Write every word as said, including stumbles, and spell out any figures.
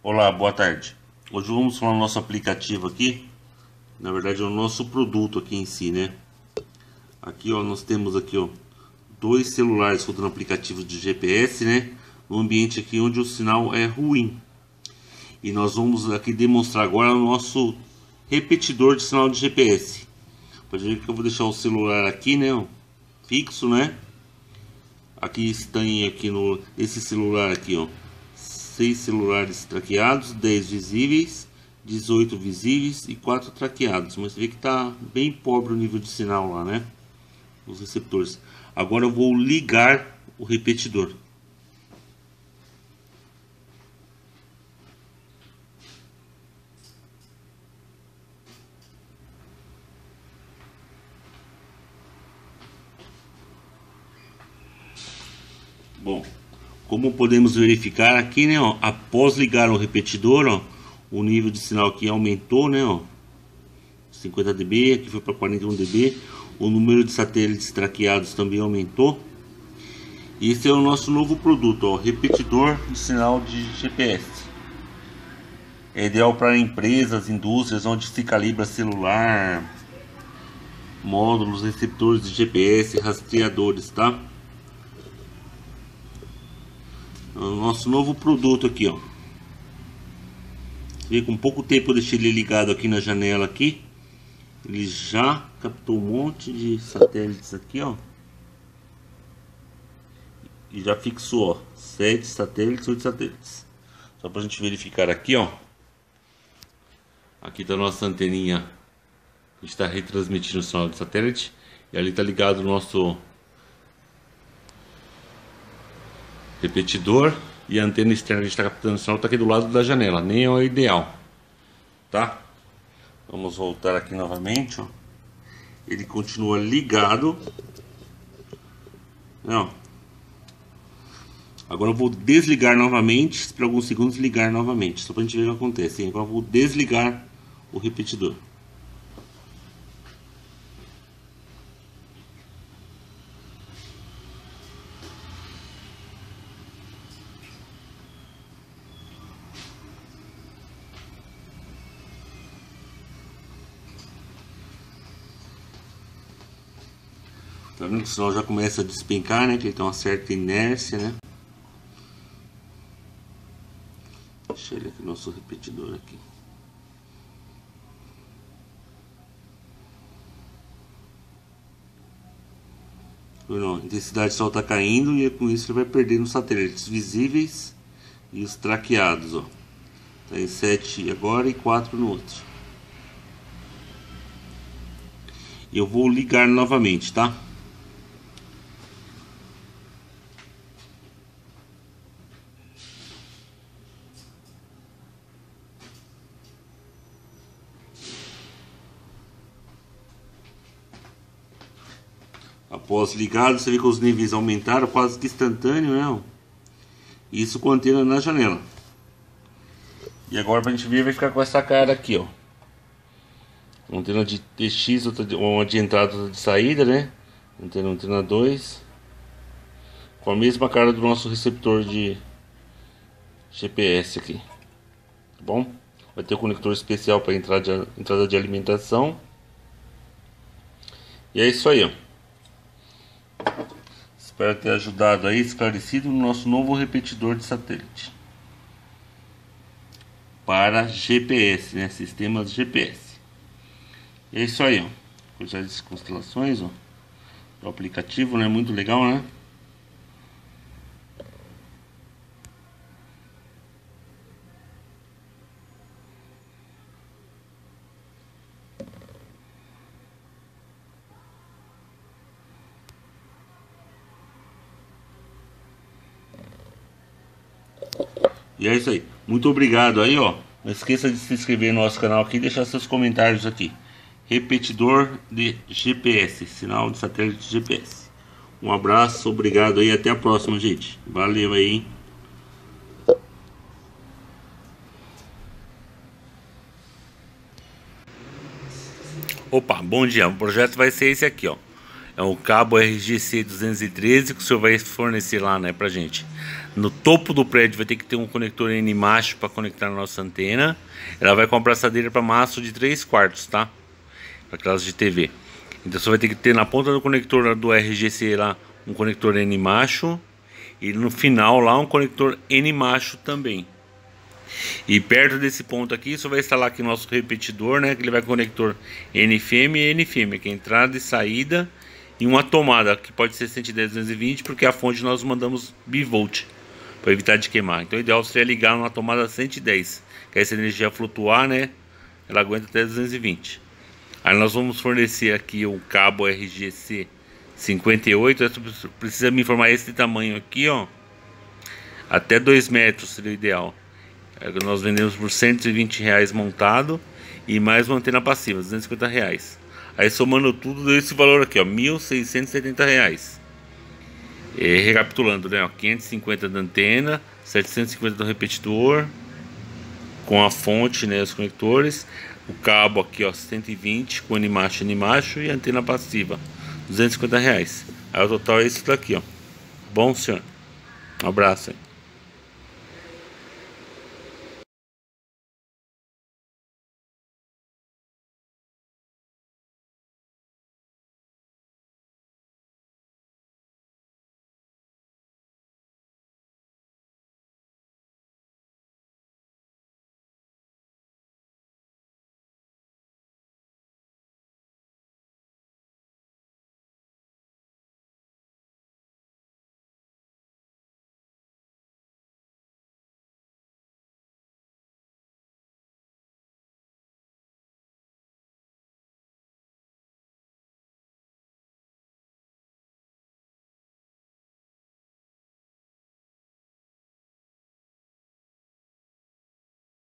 Olá, boa tarde. Hoje vamos falar do nosso aplicativo aqui. Na verdade é o nosso produto aqui em si, né? Aqui ó, nós temos aqui ó dois celulares rodando aplicativo de G P S, né? No ambiente aqui onde o sinal é ruim. E nós vamos aqui demonstrar agora o nosso repetidor de sinal de G P S. Pode ver que eu vou deixar o celular aqui, né? Ó, fixo, né? Aqui tem aqui no esse celular aqui, ó, seis celulares traqueados, dez visíveis, dezoito visíveis e quatro traqueados. Mas você vê que tá bem pobre o nível de sinal lá, né? Os receptores. Agora eu vou ligar o repetidor. Bom, como podemos verificar aqui, né, ó, após ligar o repetidor, ó, o nível de sinal aqui aumentou, né, ó, cinquenta decibéis, aqui foi para quarenta e um decibéis. O número de satélites traqueados também aumentou. E esse é o nosso novo produto, ó, repetidor de sinal de G P S. É ideal para empresas, indústrias onde se calibra celular, módulos, receptores de G P S, rastreadores, tá? O nosso novo produto aqui, ó. E com pouco tempo eu deixei ele ligado aqui na janela aqui. Ele já captou um monte de satélites aqui, ó. E já fixou, ó, sete satélites, oito satélites. Só pra gente verificar aqui, ó. Aqui tá a nossa anteninha. A gente está retransmitindo o sinal de satélite. E ali tá ligado o nosso repetidor, e a antena externa que a gente está captando o sinal está aqui do lado da janela, nem é o ideal, tá? Vamos voltar aqui novamente, ó. Ele continua ligado, ó. Agora eu vou desligar novamente, espera alguns segundos, ligar novamente, só para a gente ver o que acontece, hein? Agora eu vou desligar o repetidor. Tá vendo que o sinal já começa a despencar, né? Que ele tem uma certa inércia, né? Deixa ele aqui, nosso repetidor aqui. Não, a intensidade do sol está caindo e com isso ele vai perdendo os satélites visíveis e os traqueados, ó. Tá em sete agora e quatro no outro. E eu vou ligar novamente, tá? Após ligado, você vê que os níveis aumentaram quase que instantâneo, né? Isso com a antena na janela. E agora pra gente ver, vai ficar com essa cara aqui, ó. Uma antena de T X, outra de, uma de entrada, outra de saída, né? Antena antena dois. Com a mesma cara do nosso receptor de G P S aqui. Tá bom? Vai ter um conector especial para entrada de, entrada de alimentação. E é isso aí, ó. Espero ter ajudado aí, esclarecido no nosso novo repetidor de satélite para G P S, né? Sistemas G P S. E é isso aí, ó. Coisas de constelações, ó. O aplicativo, né? Muito legal, né? E é isso aí. Muito obrigado aí, ó. Não esqueça de se inscrever no nosso canal aqui e deixar seus comentários aqui. Repetidor de G P S, sinal de satélite G P S. Um abraço, obrigado aí, até a próxima, gente. Valeu aí, hein? Opa, bom dia. O projeto vai ser esse aqui, ó. É um cabo R G C duzentos e treze que o senhor vai fornecer lá, né, pra gente. No topo do prédio vai ter que ter um conector N macho para conectar na nossa antena. Ela vai com a abraçadeira para mastro de três quartos, tá? Para aquelas de T V. Então você vai ter que ter na ponta do conector do R G C lá um conector N macho. E no final lá um conector N macho também. E perto desse ponto aqui, você vai instalar aqui o nosso repetidor, né? Que ele vai com conector N F M e N F M, que é entrada e saída. E uma tomada, que pode ser cento e dez, duzentos e vinte, porque a fonte nós mandamos bivolt, para evitar de queimar. Então o ideal seria ligar numa tomada cento e dez, que aí se a energia flutuar, né? Ela aguenta até duzentos e vinte. Aí nós vamos fornecer aqui o cabo R G C cinquenta e oito. Precisa me informar esse tamanho aqui, ó. Até dois metros seria o ideal. Nós vendemos por cento e vinte reais montado e mais uma antena passiva, duzentos e cinquenta reais. Aí somando tudo deu esse valor aqui, ó, mil seiscentos e setenta reais. E, recapitulando, né, ó, quinhentos e cinquenta da antena, setecentos e cinquenta do repetidor, com a fonte, né, os conectores, o cabo aqui, ó, cento e vinte com N macho, N macho e a antena passiva, duzentos e cinquenta reais. Aí o total é isso daqui, ó. Bom, senhor. Um abraço aí.